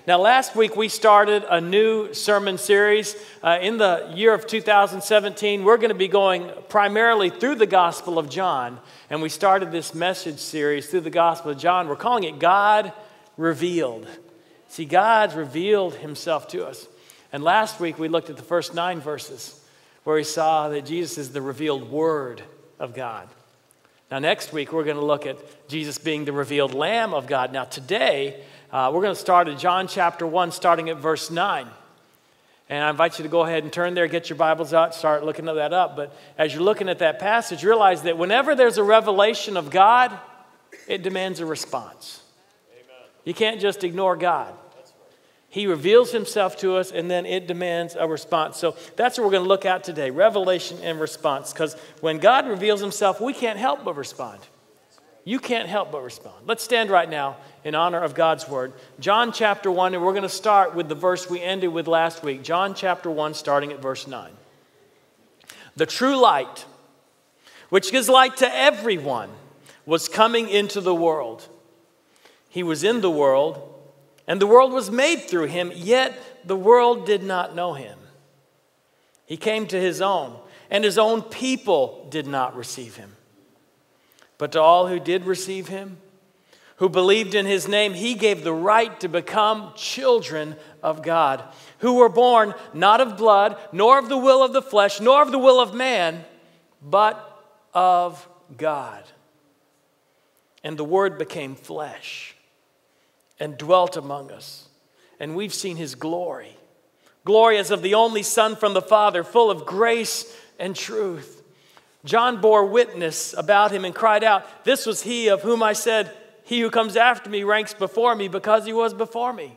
Now, last week we started a new sermon series. In the year of 2017, we're going to be going primarily through the Gospel of John. And we started this message series through the Gospel of John. We're calling it God Revealed. See, God's revealed himself to us. And last week we looked at the first 9 verses where we saw that Jesus is the revealed Word of God. Now, next week we're going to look at Jesus being the revealed Lamb of God. Now, today we're going to start at John chapter 1, starting at verse 9. And I invite you to go ahead and turn there, get your Bibles out, start looking that up. But as you're looking at that passage, realize that whenever there's a revelation of God, it demands a response. Amen. You can't just ignore God. He reveals himself to us, and then it demands a response. So that's what we're going to look at today, revelation and response. Because when God reveals himself, we can't help but respond. You can't help but respond. Let's stand right now in honor of God's word. John chapter 1, and we're going to start with the verse we ended with last week. John chapter 1, starting at verse 9. The true light, which gives light to everyone, was coming into the world. He was in the world, and the world was made through him, yet the world did not know him. He came to his own, and his own people did not receive him. But to all who did receive him, who believed in his name, he gave the right to become children of God, who were born not of blood, nor of the will of the flesh, nor of the will of man, but of God. And the Word became flesh and dwelt among us. And we've seen his glory. Glory as of the only Son from the Father, full of grace and truth. John bore witness about him and cried out, "This was he of whom I said, he who comes after me ranks before me because he was before me."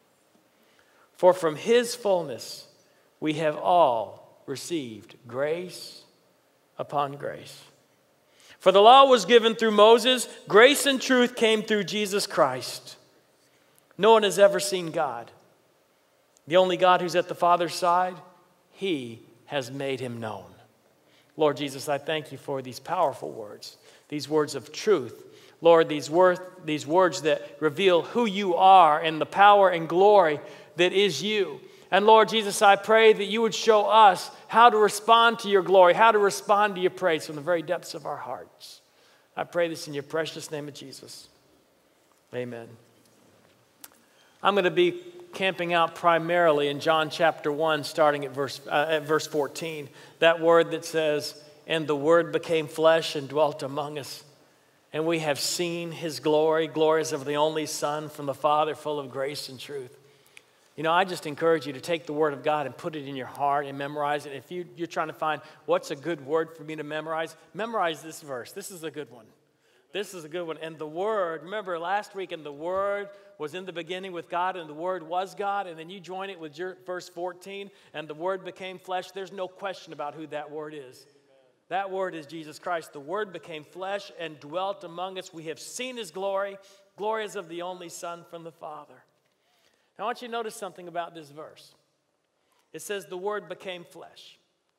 For from his fullness we have all received grace upon grace. For the law was given through Moses, grace and truth came through Jesus Christ. No one has ever seen God. The only God who's at the Father's side, he has made him known. Lord Jesus, I thank you for these powerful words, these words of truth. Lord, these words that reveal who you are and the power and glory that is you. And Lord Jesus, I pray that you would show us how to respond to your glory, how to respond to your praise from the very depths of our hearts. I pray this in your precious name of Jesus. Amen. I'm going to be camping out primarily in John chapter 1, starting at verse 14. That word that says, "And the Word became flesh and dwelt among us. And we have seen his glory, glories of the only Son from the Father, full of grace and truth." You know, I just encourage you to take the Word of God and put it in your heart and memorize it. If you're trying to find what's a good word for me to memorize this verse. This is a good one. This is a good one. And the Word, remember last week, and the Word was in the beginning with God, and the Word was God. And then you join it with your verse 14, and the Word became flesh. There's no question about who that Word is. That Word is Jesus Christ. The Word became flesh and dwelt among us. We have seen his glory, glories of the only Son from the Father. Now I want you to notice something about this verse. It says the Word became flesh.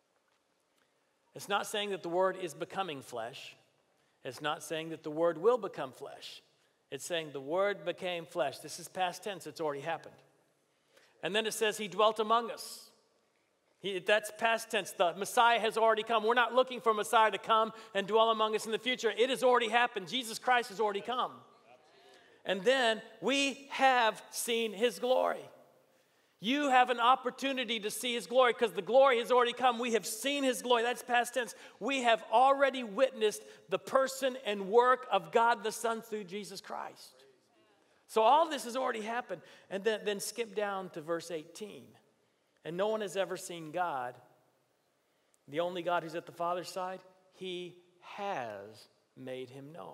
It's not saying that the Word is becoming flesh. It's not saying that the Word will become flesh. It's saying the Word became flesh. This is past tense. It's already happened. And then it says he dwelt among us. That's past tense. The Messiah has already come. We're not looking for Messiah to come and dwell among us in the future. It has already happened. Jesus Christ has already come. And then we have seen his glory. You have an opportunity to see his glory because the glory has already come. We have seen his glory. That's past tense. We have already witnessed the person and work of God the Son through Jesus Christ. So all this has already happened. And then skip down to verse 18. And no one has ever seen God, the only God who's at the Father's side. He has made him known.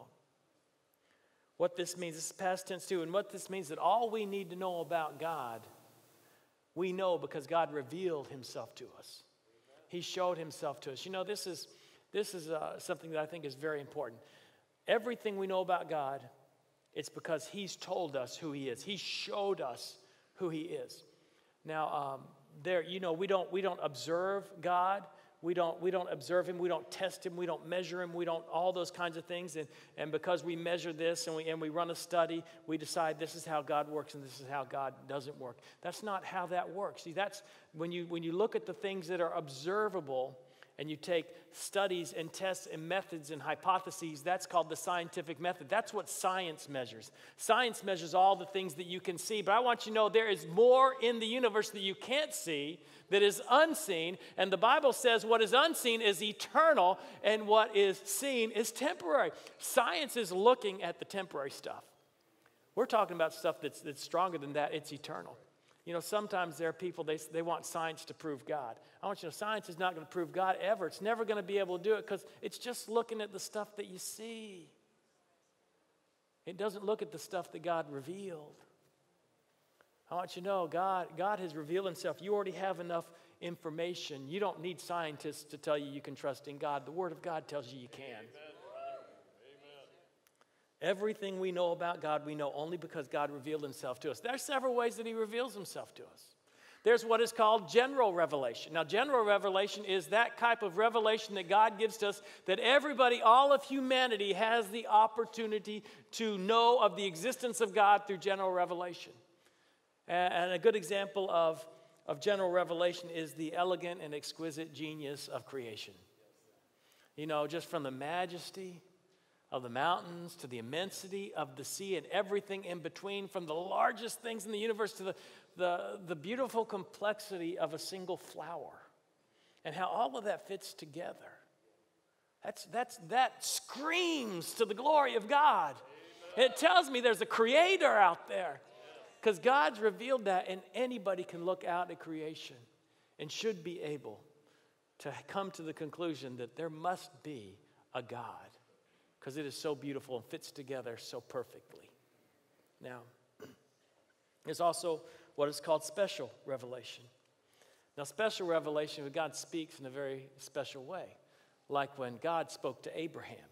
What this means, this is past tense too, and what this means that all we need to know about God, we know because God revealed himself to us. He showed himself to us. You know, this is something that I think is very important. Everything we know about God, it's because he's told us who he is. He showed us who he is. Now, we don't observe God. We don't observe him. We don't test him. We don't measure him. We don't all those kinds of things. And because we measure this and we run a study, we decide this is how God works and this is how God doesn't work. That's not how that works. See, that's when you look at the things that are observable and you take studies and tests and methods and hypotheses, that's called the scientific method. That's what science measures. Science measures all the things that you can see. But I want you to know there is more in the universe that you can't see that is unseen. And the Bible says what is unseen is eternal and what is seen is temporary. Science is looking at the temporary stuff. We're talking about stuff that's stronger than that. It's eternal. You know, sometimes there are people, they want science to prove God. I want you to know science is not going to prove God ever. It's never going to be able to do it because it's just looking at the stuff that you see. It doesn't look at the stuff that God revealed. I want you to know God has revealed himself. You already have enough information. You don't need scientists to tell you can trust in God. The Word of God tells you can. Amen. Everything we know about God, we know only because God revealed himself to us. There are several ways that he reveals himself to us. There's what is called general revelation. Now, general revelation is that type of revelation that God gives to us that everybody, all of humanity, has the opportunity to know of the existence of God through general revelation. And a good example of general revelation is the elegant and exquisite genius of creation. You know, just from the majesty of the mountains to the immensity of the sea and everything in between, from the largest things in the universe to the beautiful complexity of a single flower, and how all of that fits together. That screams to the glory of God. Amen. It tells me there's a creator out there, because God's revealed that, and anybody can look out at creation and should be able to come to the conclusion that there must be a God, because it is so beautiful and fits together so perfectly. Now, there's also what is called special revelation. Now, special revelation, when God speaks in a very special way, like when God spoke to Abraham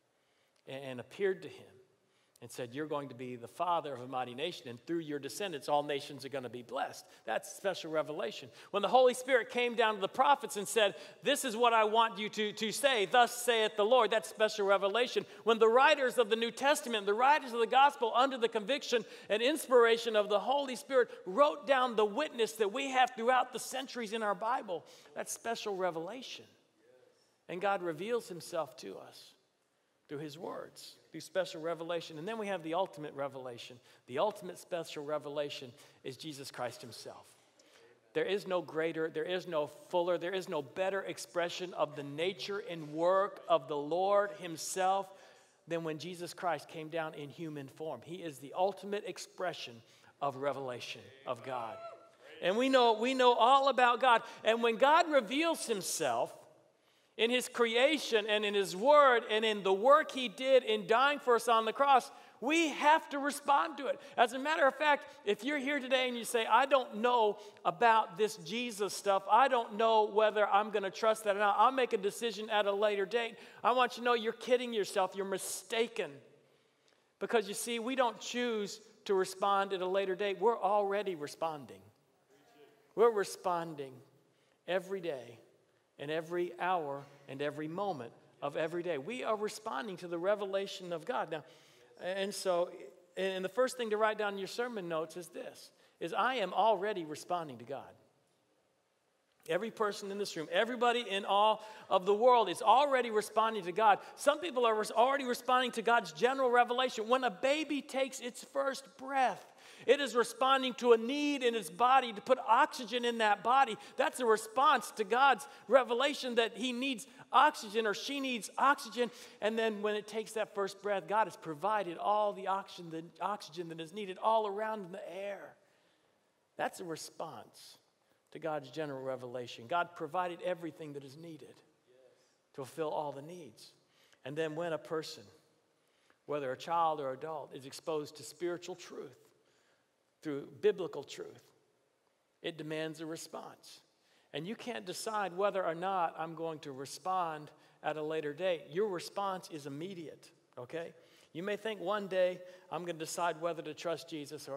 and appeared to him and said, you're going to be the father of a mighty nation, and through your descendants all nations are going to be blessed. That's special revelation. When the Holy Spirit came down to the prophets and said, this is what I want you to say, thus saith the Lord, that's special revelation. When the writers of the New Testament, the writers of the gospel, under the conviction and inspiration of the Holy Spirit, wrote down the witness that we have throughout the centuries in our Bible, that's special revelation. And God reveals himself to us through his words, through special revelation. And then we have the ultimate revelation. The ultimate special revelation is Jesus Christ himself. There is no greater, there is no fuller, there is no better expression of the nature and work of the Lord himself than when Jesus Christ came down in human form. He is the ultimate expression of revelation of God. And we know all about God. And when God reveals himself in his creation and in his word and in the work he did in dying for us on the cross, we have to respond to it. As a matter of fact, if you're here today and you say, I don't know about this Jesus stuff, I don't know whether I'm going to trust that or not, I'll make a decision at a later date, I want you to know you're kidding yourself, you're mistaken. Because you see, we don't choose to respond at a later date. We're already responding. We're responding every day and every hour and every moment of every day. We are responding to the revelation of God. Now, and the first thing to write down in your sermon notes is this, is I am already responding to God. Every person in this room, everybody in all of the world is already responding to God. Some people are already responding to God's general revelation. When a baby takes its first breath, it is responding to a need in its body to put oxygen in that body. That's a response to God's revelation that he needs oxygen or she needs oxygen. And then when it takes that first breath, God has provided all the oxygen that is needed all around in the air. That's a response to God's general revelation. God provided everything that is needed to fulfill all the needs. And then when a person, whether a child or adult, is exposed to spiritual truth, through biblical truth, it demands a response. And you can't decide whether or not I'm going to respond at a later date. Your response is immediate, okay? You may think one day I'm going to decide whether to trust Jesus, or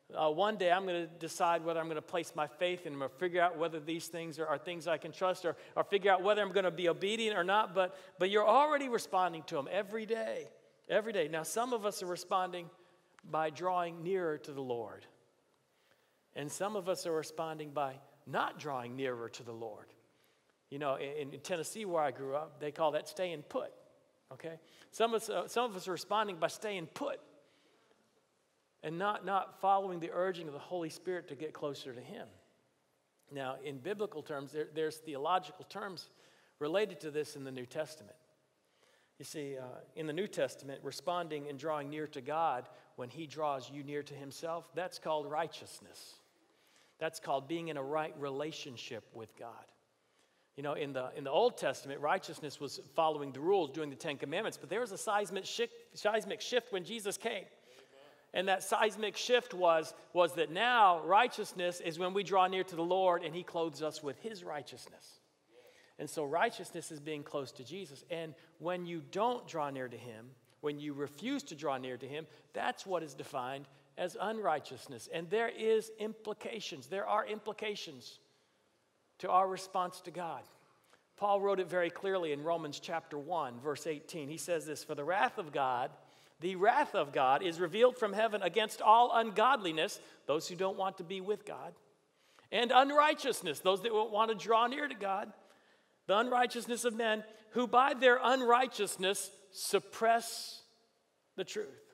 One day I'm going to decide whether I'm going to place my faith in him, or figure out whether these things are things I can trust, or figure out whether I'm going to be obedient or not. But you're already responding to him every day. Every day. Now, some of us are responding by drawing nearer to the Lord. And some of us are responding by not drawing nearer to the Lord. You know, in Tennessee where I grew up, they call that staying put. Okay? Some of us are responding by staying put and not following the urging of the Holy Spirit to get closer to him. Now, in biblical terms, there's theological terms related to this in the New Testament. You see, in the New Testament, responding and drawing near to God when he draws you near to himself, that's called righteousness. That's called being in a right relationship with God. You know, in the Old Testament, righteousness was following the rules, doing the Ten Commandments, but there was a seismic shift when Jesus came. And that seismic shift was that now righteousness is when we draw near to the Lord and he clothes us with his righteousness. And so righteousness is being close to Jesus. And when you don't draw near to him, when you refuse to draw near to him, that's what is defined as unrighteousness. And there are implications to our response to God. Paul wrote it very clearly in Romans chapter 1, verse 18. He says this, "For the wrath of God is revealed from heaven against all ungodliness," those who don't want to be with God, "and unrighteousness," those that won't want to draw near to God, "the unrighteousness of men who by their unrighteousness suppress the truth."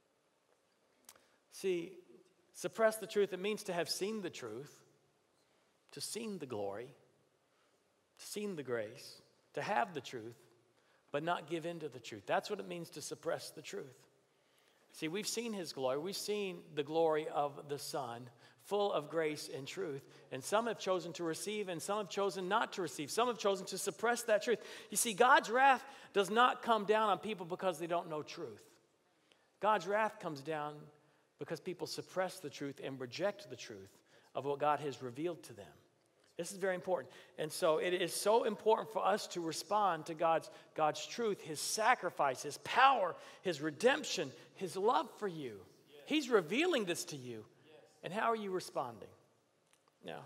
See, suppress the truth, it means to have seen the truth, to seen the glory, to seen the grace, to have the truth, but not give in to the truth. That's what it means to suppress the truth. See, we've seen his glory. We've seen the glory of the Son, full of grace and truth. And some have chosen to receive, and some have chosen not to receive. Some have chosen to suppress that truth. You see, God's wrath does not come down on people because they don't know truth. God's wrath comes down because people suppress the truth and reject the truth of what God has revealed to them. This is very important. And so it is so important for us to respond to God's truth, his sacrifice, his power, his redemption, his love for you. Yes. He's revealing this to you. Yes. And how are you responding? Now,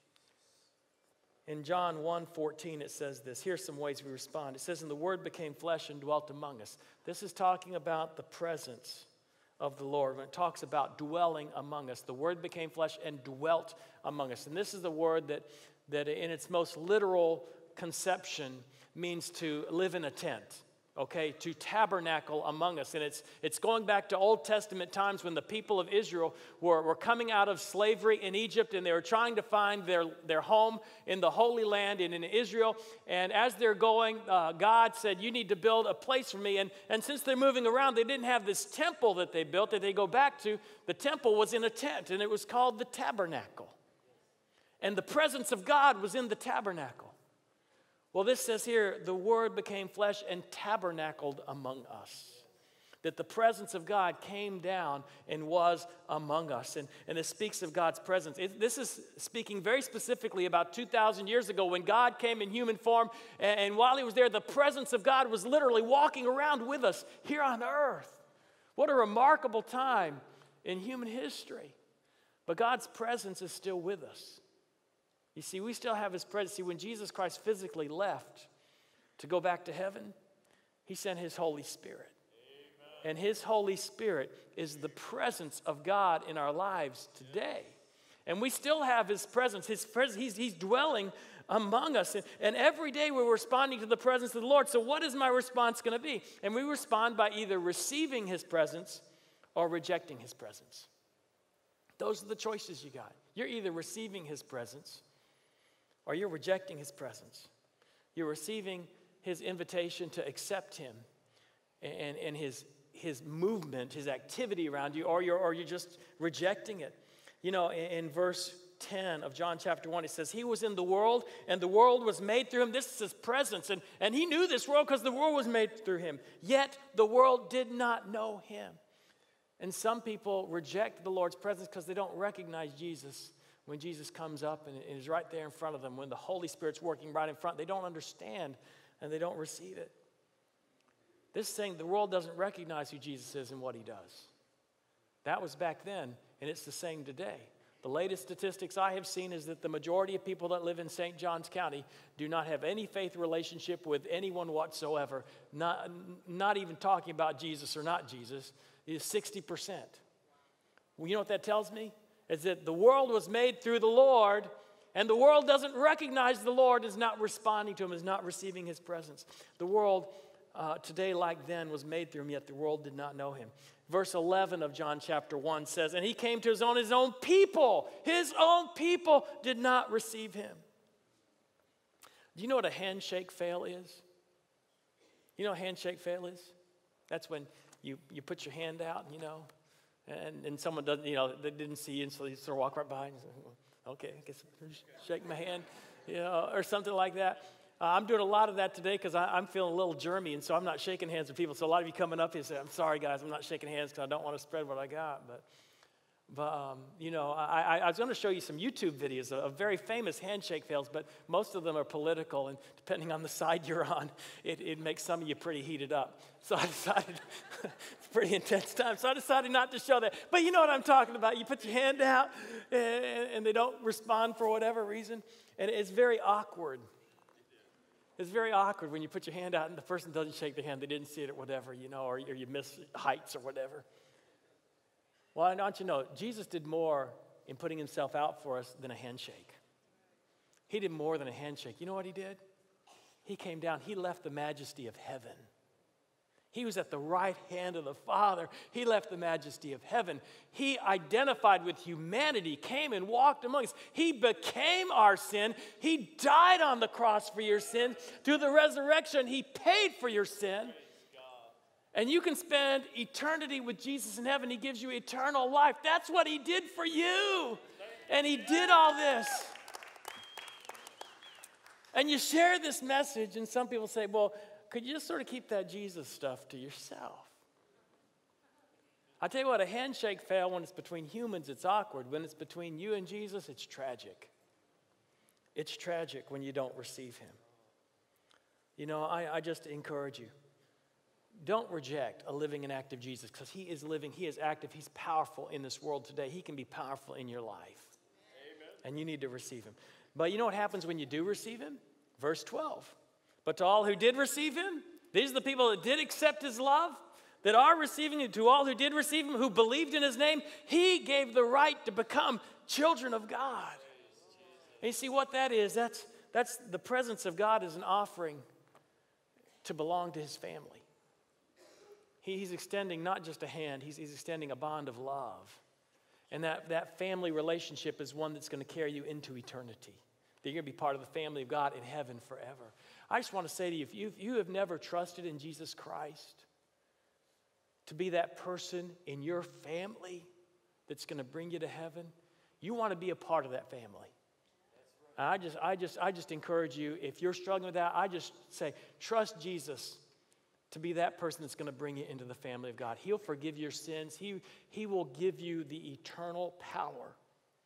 in John 1:14, it says this. Here's some ways we respond. It says, "And the Word became flesh and dwelt among us." This is talking about the presence of the Lord. When it talks about dwelling among us, the Word became flesh and dwelt among us. And this is the word that in its most literal conception means to live in a tent, okay, to tabernacle among us. And it's going back to Old Testament times when the people of Israel were coming out of slavery in Egypt, and they were trying to find their home in the Holy Land and in Israel. And as they're going, God said, "You need to build a place for me." And since they're moving around, they didn't have this temple that they built that they go back to. The temple was in a tent, and it was called the tabernacle. And the presence of God was in the tabernacle. Well, this says here, the Word became flesh and tabernacled among us. That the presence of God came down and was among us. And it speaks of God's presence. This is speaking very specifically about 2,000 years ago when God came in human form. And while he was there, the presence of God was literally walking around with us here on earth. What a remarkable time in human history. But God's presence is still with us. You see, we still have his presence. See, when Jesus Christ physically left to go back to heaven, he sent his Holy Spirit. Amen. And his Holy Spirit is the presence of God in our lives today. And we still have his presence. He's dwelling among us. And every day we're responding to the presence of the Lord. So what is my response going to be? And we respond by either receiving his presence or rejecting his presence. Those are the choices you got. You're either receiving his presence or you're rejecting his presence. You're receiving his invitation to accept him and his movement, his activity around you, or you're just rejecting it. You know, in verse 10 of John chapter 1, it says, "He was in the world, and the world was made through him." This is his presence. And he knew this world because the world was made through him. Yet the world did not know him. And some people reject the Lord's presence because they don't recognize Jesus. When Jesus comes up and is right there in front of them, when the Holy Spirit's working right in front, they don't understand and they don't receive it. This is saying the world doesn't recognize who Jesus is and what he does. That was back then. and it's the same today. The latest statistics I have seen is that the majority of people that live in St. Johns County do not have any faith relationship with anyone whatsoever, not even talking about Jesus or not Jesus. It is 60%. Well, you know what that tells me? Is that the world was made through the Lord, and the world doesn't recognize the Lord, is not responding to him, is not receiving his presence. The world today, like then, was made through him, yet the world did not know him. Verse 11 of John chapter 1 says, and he came to his own people did not receive him. Do you know what a handshake fail is? You know what a handshake fail is? That's when you put your hand out, and someone doesn't, they didn't see you, and so you sort of walk right by and say, okay, I guess shake my hand, or something like that. I'm doing a lot of that today because I'm feeling a little germy, and so I'm not shaking hands with people. So a lot of you coming up here say, I'm sorry, guys, I'm not shaking hands because I don't want to spread what I got. But I was going to show you some YouTube videos of very famous handshake fails, but most of them are political, and depending on the side you're on, it makes some of you pretty heated up. So I decided, it's a pretty intense time, so I decided not to show that. But you know what I'm talking about. You put your hand out, and they don't respond for whatever reason, and it's very awkward. It's very awkward when you put your hand out and the person doesn't shake the hand. They didn't see it or whatever, or you miss heights or whatever. Well, don't you know, Jesus did more in putting himself out for us than a handshake. He did more than a handshake. You know what he did? He came down. He left the majesty of heaven. He was at the right hand of the Father. He left the majesty of heaven. He identified with humanity, came and walked among us. He became our sin. He died on the cross for your sin. Through the resurrection, he paid for your sin. And you can spend eternity with Jesus in heaven. He gives you eternal life. That's what he did for you. And he did all this. And you share this message, and some people say, well, could you just sort of keep that Jesus stuff to yourself? I tell you what, a handshake fail, when it's between humans, it's awkward. When it's between you and Jesus, it's tragic. It's tragic when you don't receive him. I just encourage you. Don't reject a living and active Jesus, because he is living, he is active, he's powerful in this world today. He can be powerful in your life. Amen. And you need to receive him. But you know what happens when you do receive him? Verse 12. But to all who did receive him, these are the people that did accept his love, that are receiving it. To all who did receive him, who believed in his name, he gave the right to become children of God. And you see what that is? That's the presence of God as an offering to belong to his family. He's extending not just a hand, he's extending a bond of love. And that family relationship is one that's going to carry you into eternity. That you're going to be part of the family of God in heaven forever. I just want to say to you, if you have never trusted in Jesus Christ to be that person in your family that's going to bring you to heaven, you want to be a part of that family. I just encourage you, if you're struggling with that, I just say, trust Jesus to be that person that's going to bring you into the family of God. He'll forgive your sins. He will give you the eternal power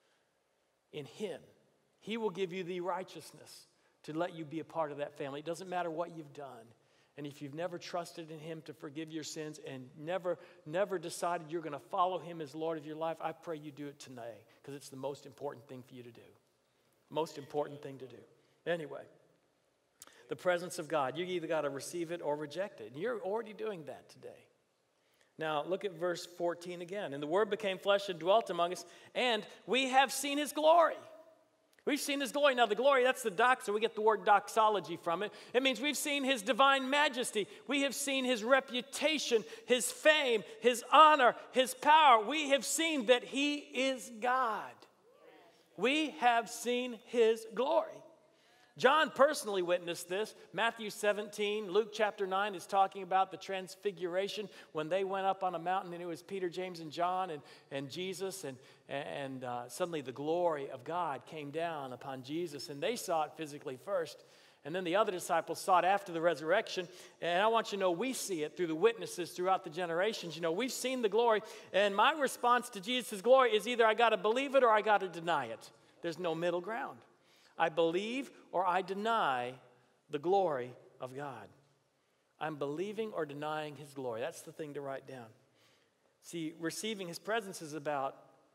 in him. He will give you the righteousness to let you be a part of that family. It doesn't matter what you've done. And if you've never trusted in him to forgive your sins and never decided you're going to follow him as Lord of your life, I pray you do it today, because it's the most important thing for you to do. Most important thing to do. Anyway, the presence of God. You either got to receive it or reject it. And you're already doing that today. Now, look at verse 14 again. And the Word became flesh and dwelt among us, and we have seen his glory. We've seen his glory. Now, the glory, that's the doxa. We get the word doxology from it. It means we've seen his divine majesty. We have seen his reputation, his fame, his honor, his power. We have seen that he is God. We have seen his glory. John personally witnessed this. Matthew 17, Luke chapter 9 is talking about the transfiguration when they went up on a mountain, and it was Peter, James, and John and Jesus, and suddenly the glory of God came down upon Jesus, and they saw it physically first. And then the other disciples saw it after the resurrection. And I want you to know we see it through the witnesses throughout the generations. You know, we've seen the glory. And my response to Jesus' glory is either I got to believe it or I got to deny it. There's no middle ground. I believe or I deny the glory of God. I'm believing or denying his glory. That's the thing to write down. See, receiving his presence is about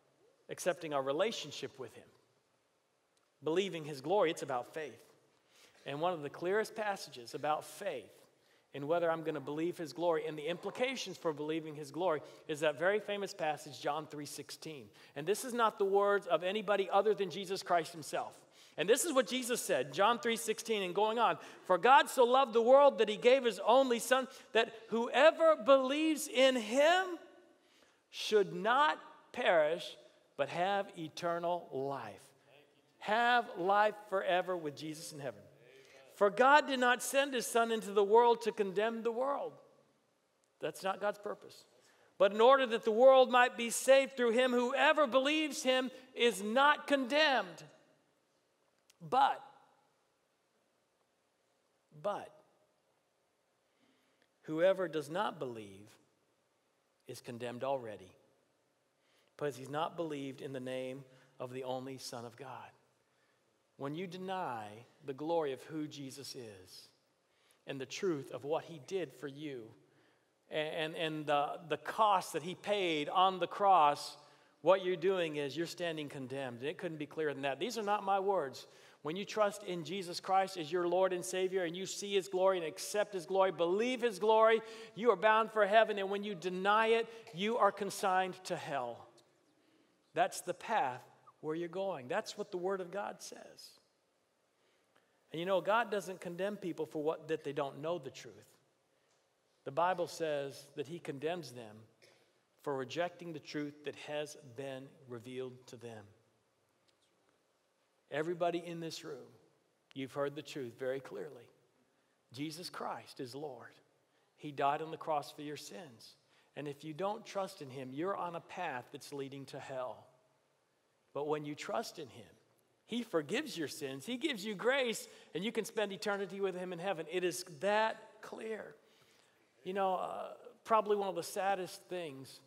accepting our relationship with him. Believing his glory, it's about faith. And one of the clearest passages about faith and whether I'm going to believe his glory and the implications for believing his glory is that very famous passage, John 3:16. And this is not the words of anybody other than Jesus Christ himself. And this is what Jesus said, John 3:16 and going on. For God so loved the world that he gave his only son, that whoever believes in him should not perish, but have eternal life. Have life forever with Jesus in heaven. For God did not send his son into the world to condemn the world. That's not God's purpose. But in order that the world might be saved through him, whoever believes him is not condemned. But, whoever does not believe is condemned already, because he's not believed in the name of the only Son of God. When you deny the glory of who Jesus is and the truth of what he did for you and the cost that he paid on the cross, what you're doing is you're standing condemned. It couldn't be clearer than that. These are not my words. When you trust in Jesus Christ as your Lord and Savior and you see his glory and accept his glory, believe his glory, you are bound for heaven. And when you deny it, you are consigned to hell. That's the path where you're going. That's what the Word of God says. And you know, God doesn't condemn people for that they don't know the truth. The Bible says that he condemns them for rejecting the truth that has been revealed to them. Everybody in this room, you've heard the truth very clearly. Jesus Christ is Lord. He died on the cross for your sins. And if you don't trust in him, you're on a path that's leading to hell. But when you trust in him, he forgives your sins. He gives you grace, and you can spend eternity with him in heaven. It is that clear. You know, probably one of the saddest things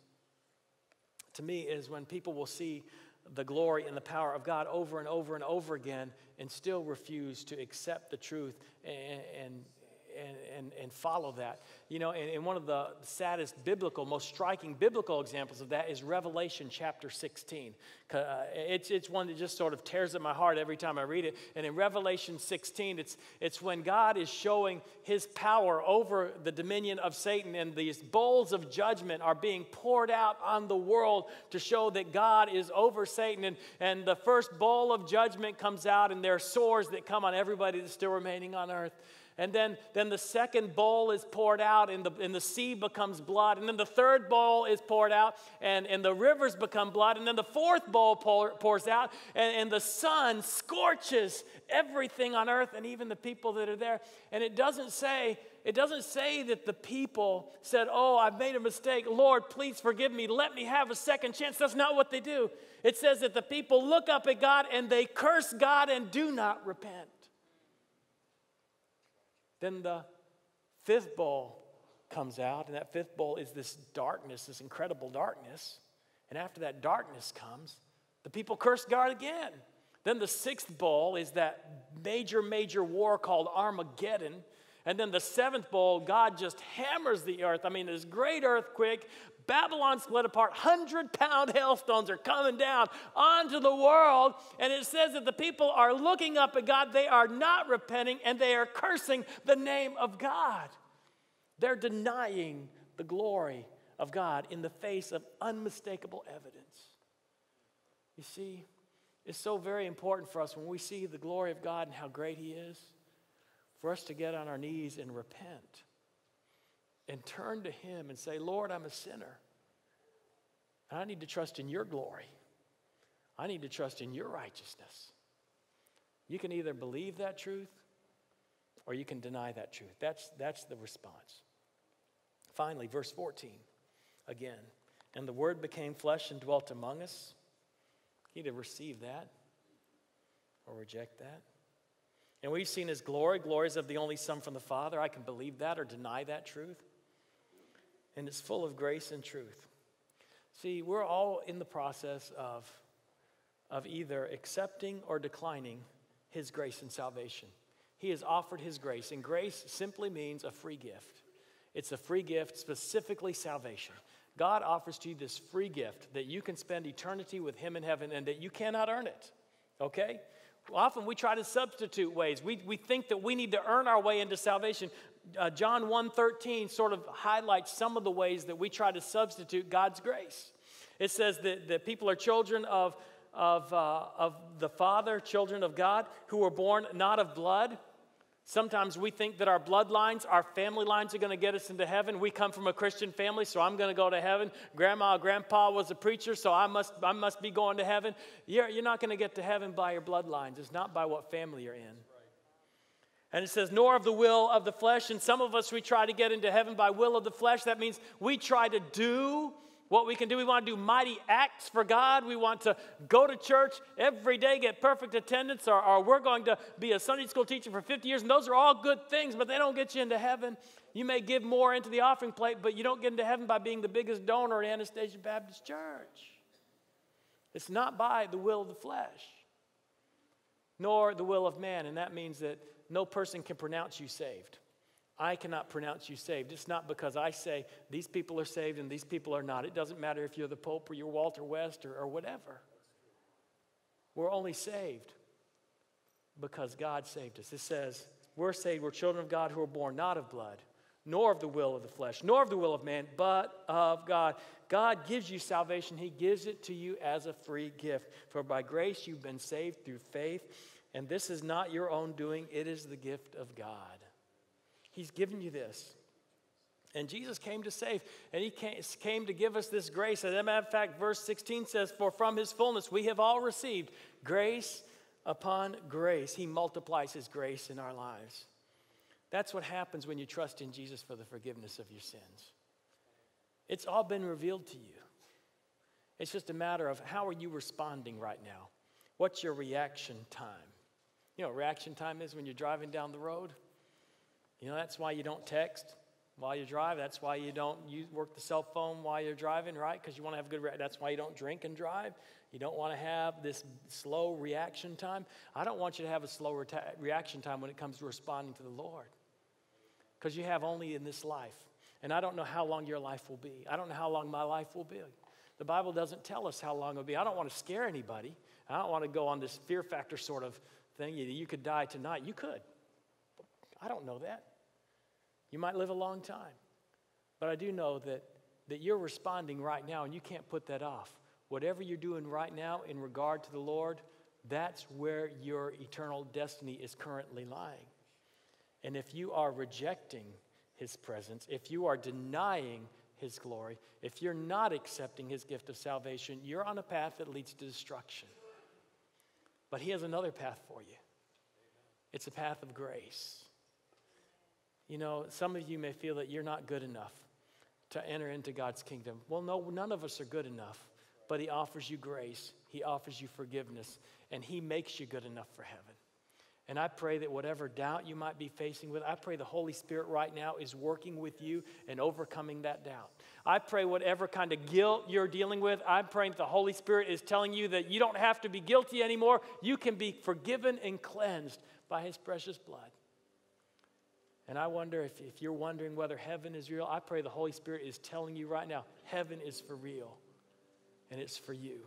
to me is when people will see the glory and the power of God over and over and over again and still refuse to accept the truth and follow that. You know, and one of the saddest biblical, most striking biblical examples of that is Revelation chapter 16. It's one that just sort of tears at my heart every time I read it. And in Revelation 16, it's when God is showing his power over the dominion of Satan, and these bowls of judgment are being poured out on the world to show that God is over Satan. And the first bowl of judgment comes out, and there are sores that come on everybody that's still remaining on earth. And then the second bowl is poured out, and the sea becomes blood. And then the third bowl is poured out, and the rivers become blood. And then the fourth bowl pours out, and the sun scorches everything on earth and even the people that are there. And it doesn't say that the people said, oh, I've made a mistake. Lord, please forgive me. Let me have a second chance. That's not what they do. It says that the people look up at God and they curse God and do not repent. Then the fifth bowl comes out, and that fifth bowl is this darkness, this incredible darkness. And after that darkness comes, the people curse God again. Then the sixth bowl is that major war called Armageddon. And then the seventh bowl, God just hammers the earth. I mean, this great earthquake, Babylon split apart, 100-pound hailstones are coming down onto the world. And it says that the people are looking up at God. They are not repenting, and they are cursing the name of God. They're denying the glory of God in the face of unmistakable evidence. You see, it's so very important for us when we see the glory of God and how great he is, for us to get on our knees and repent and turn to him and say, Lord, I'm a sinner. I need to trust in your glory. I need to trust in your righteousness. You can either believe that truth or you can deny that truth. That's the response. Finally, verse 14, again. And the word became flesh and dwelt among us. You either receive that or reject that. And we've seen his glories of the only Son from the Father. I can believe that or deny that truth. And it's full of grace and truth. See, we're all in the process of either accepting or declining his grace and salvation. He has offered his grace, and grace simply means a free gift. It's a free gift, specifically salvation. God offers to you this free gift that you can spend eternity with him in heaven and that you cannot earn it, okay? Often we try to substitute ways. We think that we need to earn our way into salvation. John 1:13 sort of highlights some of the ways that we try to substitute God's grace. It says that people are children of the Father, children of God, who were born not of blood. Sometimes we think that our bloodlines, our family lines are going to get us into heaven. We come from a Christian family, so I'm going to go to heaven. Grandma or grandpa was a preacher, so I must be going to heaven. You're not going to get to heaven by your bloodlines. It's not by what family you're in. And it says, nor of the will of the flesh. And some of us, we try to get into heaven by will of the flesh. That means we try to do what we can do. We want to do mighty acts for God. We want to go to church every day, get perfect attendance, or we're going to be a Sunday school teacher for 50 years. And those are all good things, but they don't get you into heaven. You may give more into the offering plate, but you don't get into heaven by being the biggest donor at Anastasia Baptist Church. It's not by the will of the flesh, nor the will of man. And that means that no person can pronounce you saved. I cannot pronounce you saved. It's not because I say these people are saved and these people are not. It doesn't matter if you're the Pope or you're Walter West or whatever. We're only saved because God saved us. It says, we're saved, we're children of God who are born not of blood, nor of the will of the flesh, nor of the will of man, but of God. God gives you salvation. He gives it to you as a free gift. For by grace you've been saved through faith, and this is not your own doing. It is the gift of God. He's given you this. And Jesus came to save, and he came to give us this grace. As a matter of fact, verse 16 says, for from his fullness we have all received grace upon grace. He multiplies his grace in our lives. That's what happens when you trust in Jesus for the forgiveness of your sins. It's all been revealed to you. It's just a matter of how are you responding right now? What's your reaction time? You know what reaction time is when you're driving down the road? You know, that's why you don't text while you drive. That's why you don't work the cell phone while you're driving, right? Because you want to have a good that's why you don't drink and drive. You don't want to have this slow reaction time. I don't want you to have a slow reaction time when it comes to responding to the Lord. Because you have only in this life. And I don't know how long your life will be. I don't know how long my life will be. The Bible doesn't tell us how long it will be. I don't want to scare anybody. I don't want to go on this fear factor sort of thing. You could die tonight. You could. I don't know that. You might live a long time. But I do know that you're responding right now, and you can't put that off. Whatever you're doing right now in regard to the Lord, that's where your eternal destiny is currently lying. And if you are rejecting his presence, if you are denying his glory, if you're not accepting his gift of salvation, you're on a path that leads to destruction. But he has another path for you. It's a path of grace. You know, some of you may feel that you're not good enough to enter into God's kingdom. Well, no, none of us are good enough, but he offers you grace. He offers you forgiveness, and he makes you good enough for heaven. And I pray that whatever doubt you might be facing with, I pray the Holy Spirit right now is working with you and overcoming that doubt. I pray whatever kind of guilt you're dealing with, I'm praying that the Holy Spirit is telling you that you don't have to be guilty anymore. You can be forgiven and cleansed by his precious blood. And I wonder if you're wondering whether heaven is real, I pray the Holy Spirit is telling you right now, heaven is for real, and it's for you.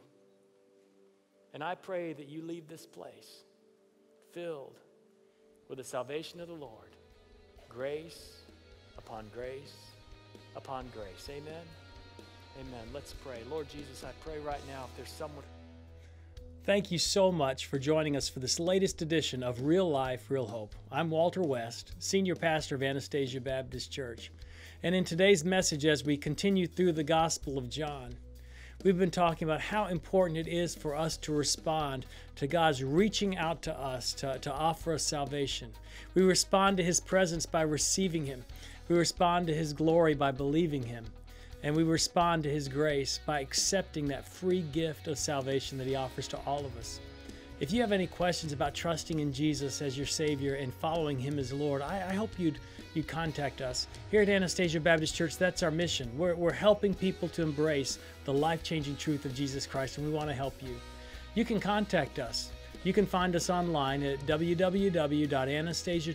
And I pray that you leave this place filled with the salvation of the Lord, grace upon grace upon grace. Amen? Amen. Let's pray. Lord Jesus, I pray right now if there's someone... Thank you so much for joining us for this latest edition of Real Life, Real Hope. I'm Walter West, Senior Pastor of Anastasia Baptist Church. And in today's message, as we continue through the Gospel of John, we've been talking about how important it is for us to respond to God's reaching out to us to offer us salvation. We respond to his presence by receiving him. We respond to his glory by believing him. And we respond to his grace by accepting that free gift of salvation that he offers to all of us. If you have any questions about trusting in Jesus as your Savior and following him as Lord, I hope you'd contact us. Here at Anastasia Baptist Church, that's our mission. We're helping people to embrace the life-changing truth of Jesus Christ, and we want to help you. You can contact us. You can find us online at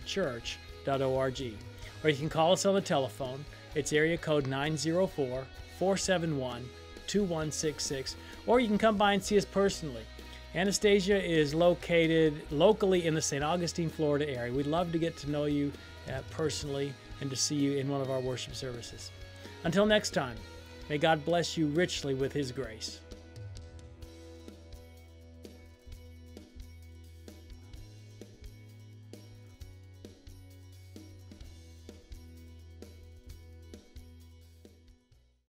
www.anastasiachurch.org, or you can call us on the telephone. It's area code 904 471-2166, or you can come by and see us personally. Anastasia is located locally in the St. Augustine, Florida area. We'd love to get to know you personally and to see you in one of our worship services. Until next time, may God bless you richly with His grace.